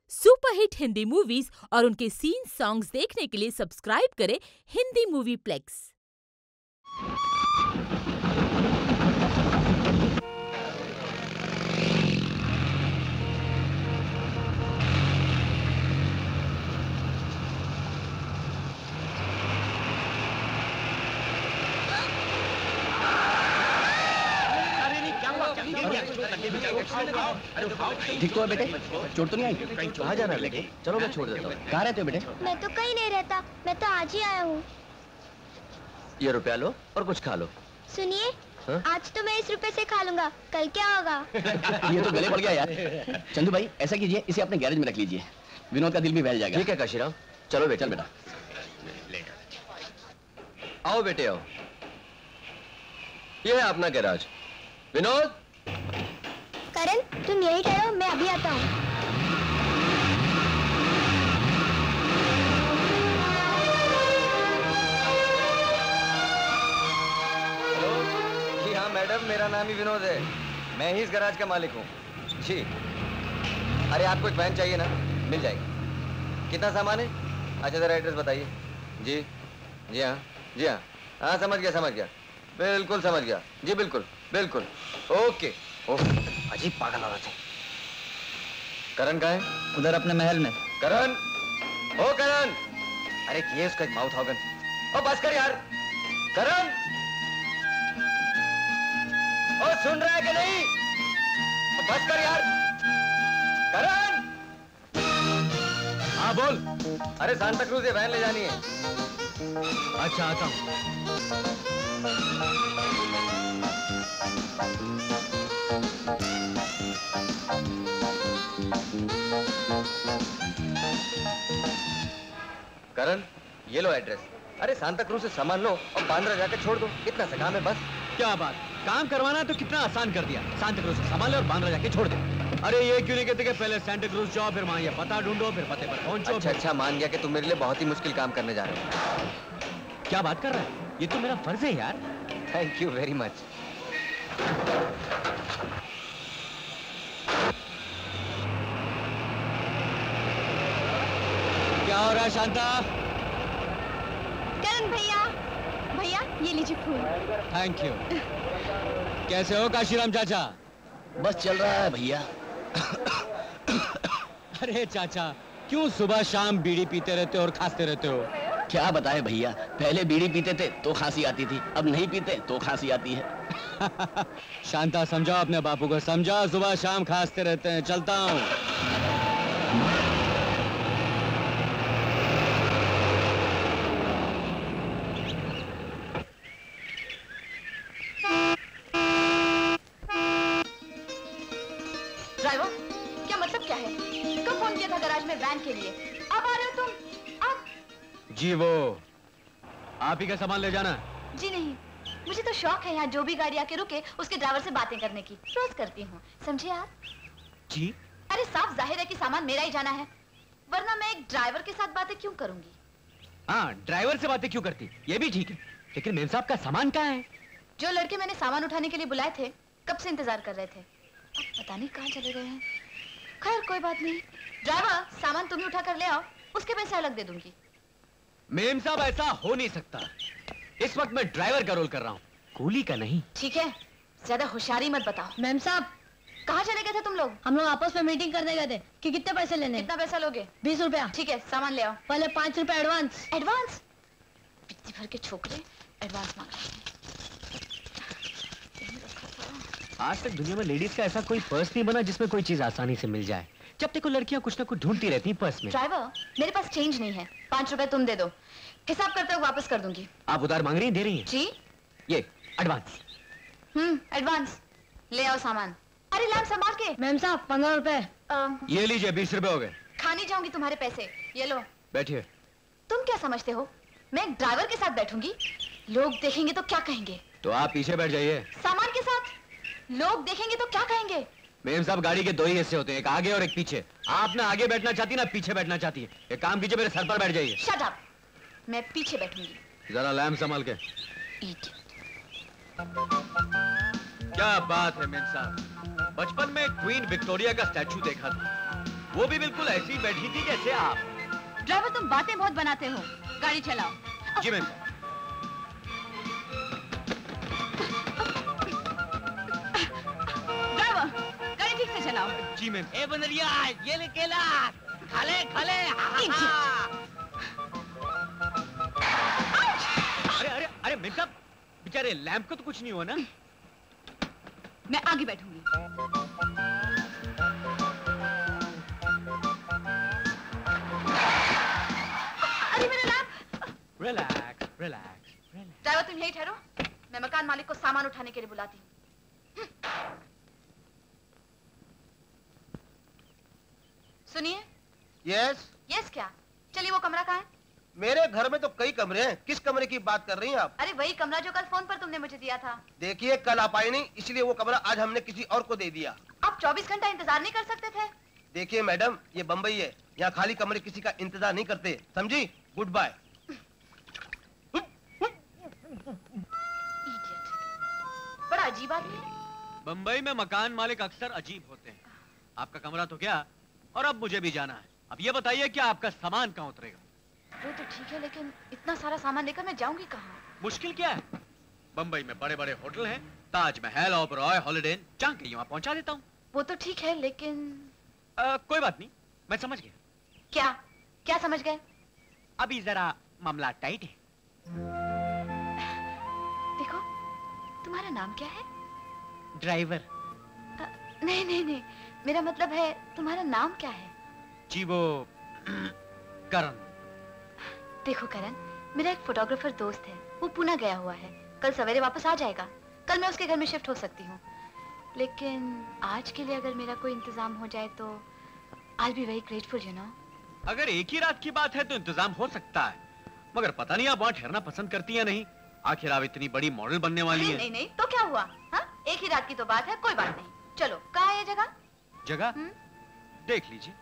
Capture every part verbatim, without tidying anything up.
Superhit Hindi movies और उनके scene songs देखने के लिए सब्सक्राइब करें हिंदी मूवी प्लेक्स। ठीक तो है बेटे, चोट तो नहीं आई? कहाँ जाना है बेटे? चलो मैं छोड़ देता हूँ। कहाँ रहते हो बेटे? मैं तो कहीं नहीं रहता, मैं तो आज ही आया हूँ। ये रुपया लो और कुछ खा लो। सुनिए, आज तो मैं इस रुपए से खा लूंगा, कल क्या होगा? ये तो गले पड़ गया यार। चंदू भाई ऐसा कीजिए, इसे अपने गैरेज में रख लीजिए, विनोद का दिल भी बहल जाएगा। ठीक है काशीराम, चलो बेटा। चल बेटा, आओ बेटे आओ, ये है अपना गैराज। विनोद, करण तुम यही ठहरो, मैं अभी आता हूँ। हेलो जी हाँ मैडम, मेरा नाम ही विनोद है, मैं ही इस गैराज का मालिक हूँ जी। अरे आपको एक वैन चाहिए ना, मिल जाएगी। कितना सामान है? अच्छा जरा एड्रेस बताइए। जी जी हाँ जी हाँ हाँ समझ गया समझ गया, बिल्कुल समझ गया जी, बिल्कुल बिल्कुल ओके ओके। अजीब पागल औरत है। करण कहाँ है? उधर अपने महल में। करण, ओ करण, अरे ये उसका एक माउथ ऑर्गन। ओ बस कर यार करण, ओ सुन रहा है कि नहीं? ओ बस कर यार करण। हाँ बोल। अरे सांता क्रूज ये वैन ले जानी है। अच्छा आता हूँ। करण ये लो एड्रेस। अरे सांता क्रूज से सामान लो और बांद्रा जाकर छोड़ दो, इतना सा काम है बस। क्या बात, काम करवाना तो कितना आसान कर दिया। सांता क्रूज से सामान ले और बांद्रा जाके छोड़ दे। अरे ये क्यों नहीं कहते कि पहले सांता क्रूज जाओ, फिर वहाँ ये पता ढूंढो, फिर पते पर पहुंचो। अच्छा अच्छा मान गया कि तुम मेरे लिए बहुत ही मुश्किल काम करने जा रहे हो। क्या बात कर रहा है, ये तो मेरा फर्ज है यार। Thank you very much. क्या हो रहा है शांता? करण भैया, भैया ये लीजिए फूल। Thank you. कैसे हो काशीराम चाचा? बस चल रहा है भैया। अरे चाचा, क्यों सुबह शाम बीड़ी पीते रहते हो और खांसते रहते हो? क्या बताए भैया, पहले बीड़ी पीते थे तो खांसी आती थी, अब नहीं पीते तो खांसी आती है। शांता समझाओ अपने बापू को, समझाओ सुबह शाम खांसते रहते हैं। चलता हूँ। ड्राइवर, क्या मतलब क्या है? कब फोन किया था गैराज में वैन के लिए? अब आ रहे हो तुम? अब? जी वो आप ही का सामान ले जाना? जी नहीं, मुझे तो शौक है यहाँ जो भी गाड़ी आके रुके उसके ड्राइवर से बातें करने की, रोज करती हूँ, समझे आप? जी? अरे साफ जाहिर है कि सामान मेरा ही जाना है, वरना मैं एक ड्राइवर के साथ बातें क्यों करूंगी? हाँ, ड्राइवर से बातें क्यों करती, ये भी ठीक है, लेकिन मेम साहब का सामान कहाँ है? जो लड़के मैंने सामान उठाने के लिए बुलाए थे, कब से इंतजार कर रहे थे, अब पता नहीं कहाँ चले गए हैं। खैर कोई बात नहीं, ड्राइवर सामान तुम ही उठा कर ले आओ, उसके पैसे अलग दे दूंगी। मेम साहब ऐसा हो नहीं सकता, इस वक्त मैं ड्राइवर का रोल कर रहा हूँ, कूली का नहीं। ठीक है, ज्यादा होशियारी मत बताओ। मैम साहब, कहाँ चले गए थे तुम लोग? हम लोग आपस में मीटिंग करने गए थे कि कितने पैसे लेने। कितना पैसा लोगे? बीस रुपया। ठीक है, सामान ले आओ। पहले पाँच रुपया एडवांस। एडवांस? पिट्टी भर के छोकरे एडवांस मांग रहे हैं। आज तक दुनिया में लेडीज का ऐसा कोई पर्स नहीं बना जिसमें कोई चीज आसानी से मिल जाए। जब देखो लड़कियां कुछ ना कुछ ढूंढती रहती पर्स में। ड्राइवर, मेरे पास चेंज नहीं है, पाँच रुपए तुम दे दो, हिसाब करते हुए वापस कर दूंगी। आप उधार मांग रही हैं, दे रही हैं? जी। ये एडवांस। हम्म, एडवांस। ले आओ सामान। अरे लैम्प संभाल के। मैम साहब पंद्रह रुपए। ये लीजिए, बीस रुपए हो गए। खा नहीं जाऊंगी तुम्हारे पैसे, ये लो। बैठिए। तुम क्या समझते हो, मैं एक ड्राइवर के साथ बैठूंगी? लोग देखेंगे तो क्या कहेंगे? तो आप पीछे बैठ जाइए। सामान के साथ? लोग देखेंगे तो क्या कहेंगे? मेम साहब, गाड़ी के दो ही हिस्से होते हैं, एक आगे और एक पीछे। आप ना आगे बैठना चाहती ना पीछे बैठना चाहती है। एक काम कीजिए, मेरे सर पर बैठ जाइए। शट अप, मैं पीछे बैठूंगी। जरा लैम्प संभाल के। क्या बात है मेम साहब, बचपन में क्वीन विक्टोरिया का स्टैचू देखा था, वो भी बिल्कुल ऐसी बैठी थी जैसे आप। ड्राइवर तुम बातें बहुत बनाते हो, गाड़ी चलाओ। जी मैम। ड्राइवर गाड़ी ठीक से चलाओ। जी मैम। ए बनरिया, ये ले केला, खाले खाले। अरे अरे अरे मैम साहब, बेचारे लैंप को तो कुछ नहीं हुआ ना? मैं आगे बैठूंगी। अरे मेरा lamp. Relax relax relax. Driver तुम यही ठहरो, मैं मकान मालिक को सामान उठाने के लिए बुलाती हूँ। सुनिए। यस। यस क्या? चलिए वो कमरा कहाँ है? मेरे घर में तो कई कमरे हैं, किस कमरे की बात कर रही हैं आप? अरे वही कमरा जो कल फोन पर तुमने मुझे दिया था। देखिए कल आप आई नहीं, इसलिए वो कमरा आज हमने किसी और को दे दिया। आप चौबीस घंटा इंतजार नहीं कर सकते थे? देखिए मैडम, ये बम्बई है, यहाँ खाली कमरे किसी का इंतजार नहीं करते, समझी? Good bye. बड़ा अजीब आदमी है। बम्बई में मकान मालिक अक्सर अजीब होते हैं। आपका कमरा तो क्या, और अब मुझे भी जाना है। अब ये बताइए कि आपका सामान कहाँ उतरेगा? वो तो ठीक है, लेकिन इतना सारा सामान लेकर मैं जाऊंगी कहाँ? मुश्किल क्या है? बम्बई में बड़े बड़े होटल हैं, ताजमहल, ओबरॉय, हॉलिडे इन, जहाँ कहीं वहाँ पहुँचा देता हूँ। वो तो ठीक है, लेकिन आ, कोई बात नहीं, मैं समझ गया। क्या क्या समझ गए? अभी जरा मामला टाइट है। देखो, तुम्हारा नाम क्या है? ड्राइवर। नहीं नहीं नहीं, मेरा मतलब है तुम्हारा नाम क्या है? जी वो करण। देखो करण, मेरा एक फोटोग्राफर दोस्त है, वो पुणे गया हुआ है, कल सवेरे वापस आ जाएगा। कल मैं उसके घर में शिफ्ट हो सकती हूँ, लेकिन आज के लिए अगर मेरा कोई इंतजाम हो जाए तो I'll be very grateful, you know. अगर एक ही रात की बात है तो इंतजाम हो सकता है, मगर पता नहीं आप वहाँ ठहरना पसंद करती हैं नहीं। आखिर आप इतनी बड़ी मॉडल बनने वाली नहीं, हैं। नहीं नहीं, तो क्या हुआ? हाँ, एक ही रात की तो बात है, कोई बात नहीं। चलो, कहाँ है ये जगह? जगह हुँ? देख लीजिए।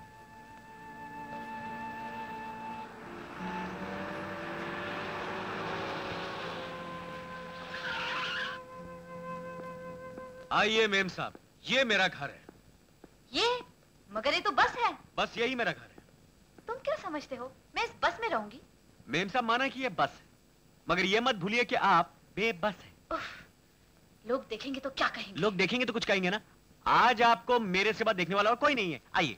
आइए मेम साहब, ये मेरा घर है। ये? मगर ये तो बस है। बस यही मेरा घर है। तुम क्या समझते हो, मैं इस बस में रहूंगी? मेम साहब माना कि ये बस है, मगर ये मत भूलिए कि आप बेबस हैं। उफ, लोग देखेंगे तो क्या कहेंगे? लोग देखेंगे तो कुछ कहेंगे ना। आज आपको मेरे सिवा देखने वाला और कोई नहीं है। आइए,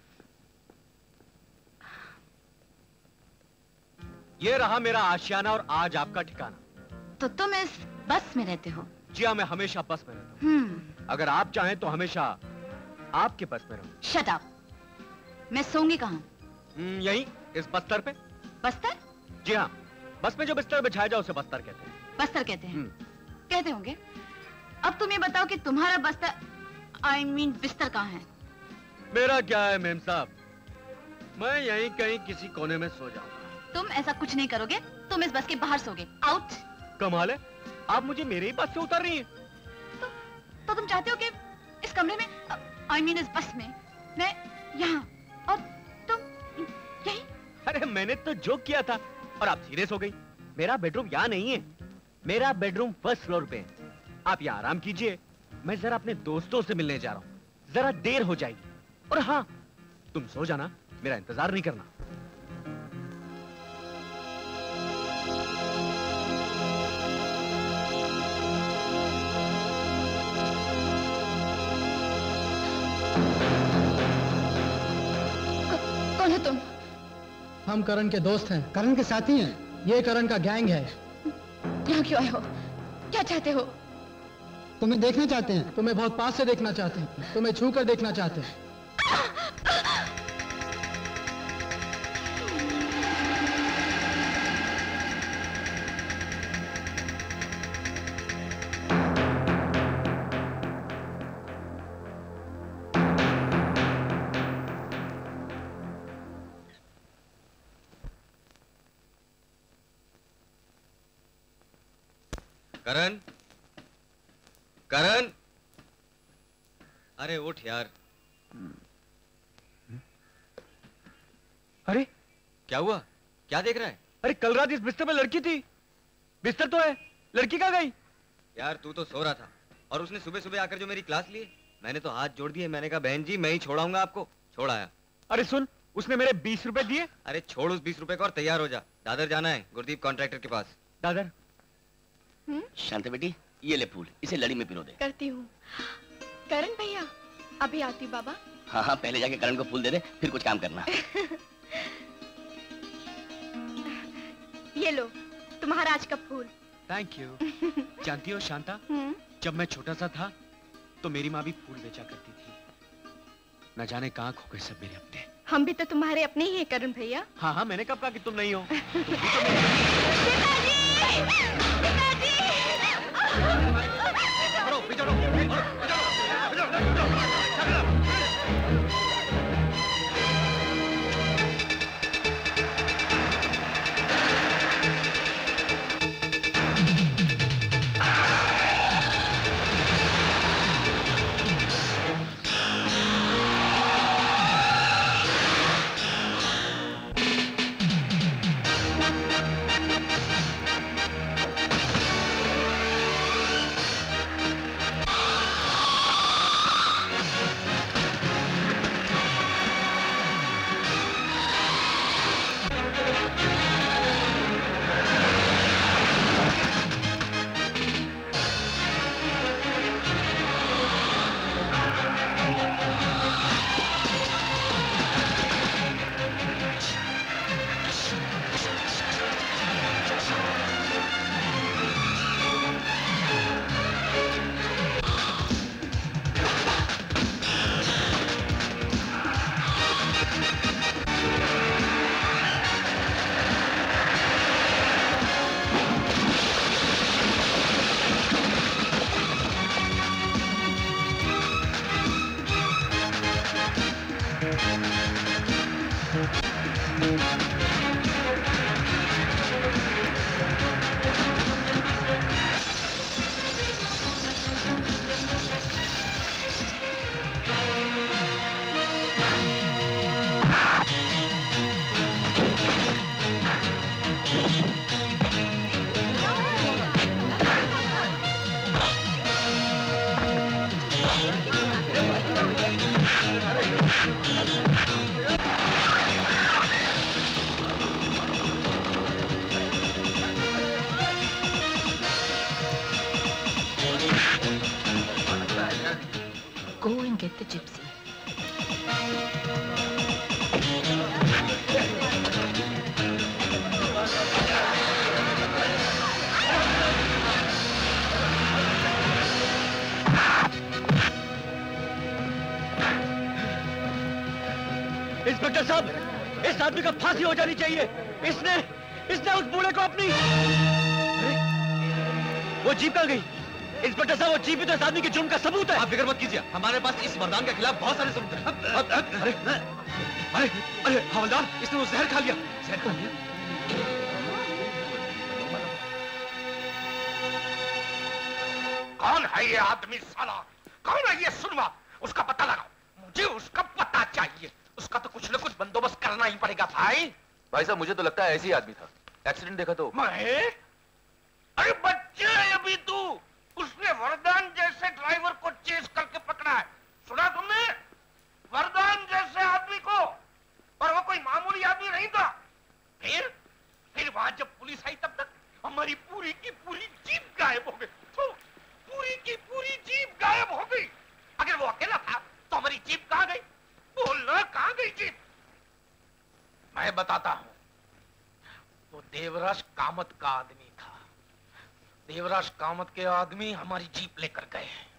ये रहा मेरा आशियाना और आज आपका ठिकाना। तो तुम इस बस में रहते हो? जी हाँ, मैं हमेशा बस में रहता हूँ। हम्म। अगर आप चाहें तो हमेशा आपके बस में रहूं। Shut up. मैं सोऊंगी कहाँ? हम्म, यहीं इस बस्तर पे। बस्तर? जी हाँ, बस में जो बिस्तर बिछाया जाए उसे बस्तर कहते हैं। बस्तर कहते हैं? हम्म। कहते होंगे। अब तुम ये बताओ कि तुम्हारा बस्तर, आई मीन बिस्तर कहाँ है? मेरा क्या है मेम साहब, मैं यहीं कहीं किसी कोने में सो जाऊंगा। तुम ऐसा कुछ नहीं करोगे, तुम इस बस के बाहर सोगे। आउट। कमाल है, आप मुझे मेरे ही बस से उतार रही हैं। तो, तो तुम चाहते हो कि इस कमरे में, आई मीन इस बस में, मैं यहाँ और तुम यहीं? अरे मैंने तो जोक किया था और आप सीरियस हो गई। मेरा बेडरूम यहाँ नहीं है, मेरा बेडरूम फर्स्ट फ्लोर पे है। आप यहाँ आराम कीजिए, मैं जरा अपने दोस्तों से मिलने जा रहा हूँ, जरा देर हो जाएगी। और हाँ, तुम सो जाना, मेरा इंतजार नहीं करना। कौन है तुम? हम करण के दोस्त हैं, करण के साथी हैं। ये करण का गैंग है। यहाँ क्यों आए हो? क्या चाहते हो? तुम्हें देखना चाहते हैं, तुम्हें बहुत पास से देखना चाहते हैं, तुम्हें छू कर देखना चाहते हैं। करण, करण, अरे उठ यार। अरे क्या हुआ, क्या देख रहा है? अरे कल रात इस बिस्तर पे लड़की थी। बिस्तर तो है, लड़की कहाँ गई? यार तू तो सो रहा था और उसने सुबह सुबह आकर जो मेरी क्लास ली, मैंने तो हाथ जोड़ दिए। मैंने कहा बहन जी मैं ही छोड़ाऊंगा आपको। छोड़ आया। अरे सुन, उसने मेरे बीस रुपए दिए। अरे छोड़ उस बीस रुपए को और तैयार हो जा, दादर जाना है गुरदीप कॉन्ट्रैक्टर के पास। दादर। शांति बेटी, ये ले फूल, इसे लड़ी में पिरो दे। करती हूँ। करण भैया, अभी आती बाबा। हाँ हाँ, पहले जाके करण को फूल दे दे, फिर कुछ काम करना। ये लो तुम्हारा आज का फूल। Thank you. जानती हो शांता, जब मैं छोटा सा था तो मेरी माँ भी फूल बेचा करती थी। न जाने कहाँ खो गए सब मेरे अपने। हम भी तो तुम्हारे अपने ही हैं करण भैया। हाँ हाँ, मैंने कब कहा कि तुम नहीं हो। तुम भी तो मेरे... Go and get the gypsy. Inspector साहब, इस आदमी का फांसी हो जानी चाहिए। इसने इसने उस बूढ़े को अपनी... अरे, वो जीप कहाँ गई? इंस्पेक्टर साहब, वो जीप भी तो इस आदमी के जुर्म का सबूत है। आप फिक्र मत कीजिए, हमारे पास इस मर्दान के खिलाफ बहुत सारे सबूत हैं। अरे अरे अरे हवलदार, इसने वो जहर खा लिया। जहर खा लिया? कौन है ये आदमी साला? कौन है ये सुनवा? उसका पता लगाओ, मुझे उसका पता चाहिए। उसका तो कुछ न कुछ बंदोबस्त करना ही पड़ेगा भाई। भाई साहब, मुझे तो लगता है ऐसे ही आदमी था। एक्सीडेंट देखा तो। मैं? अरे बच्चे है अभी तू। उसने वरदान जैसे ड्राइवर को चेस करके पकड़ा है, सुना तुमने? वरदान जैसे आदमी को, और वो कोई मामूली आदमी नहीं था। फिर फिर वहां जब पुलिस आई तब तक हमारी पूरी की पूरी जीप गायब हो गई। तो पूरी की पूरी जीप गायब हो गई। अगर वो अकेला था तो हमारी जीप कहां गई? बोलना, कहां गई जीप? मैं बताता हूं। वो देवराज कामत का आदमी था। देवराज कामत के आदमी हमारी जीप लेकर गए हैं।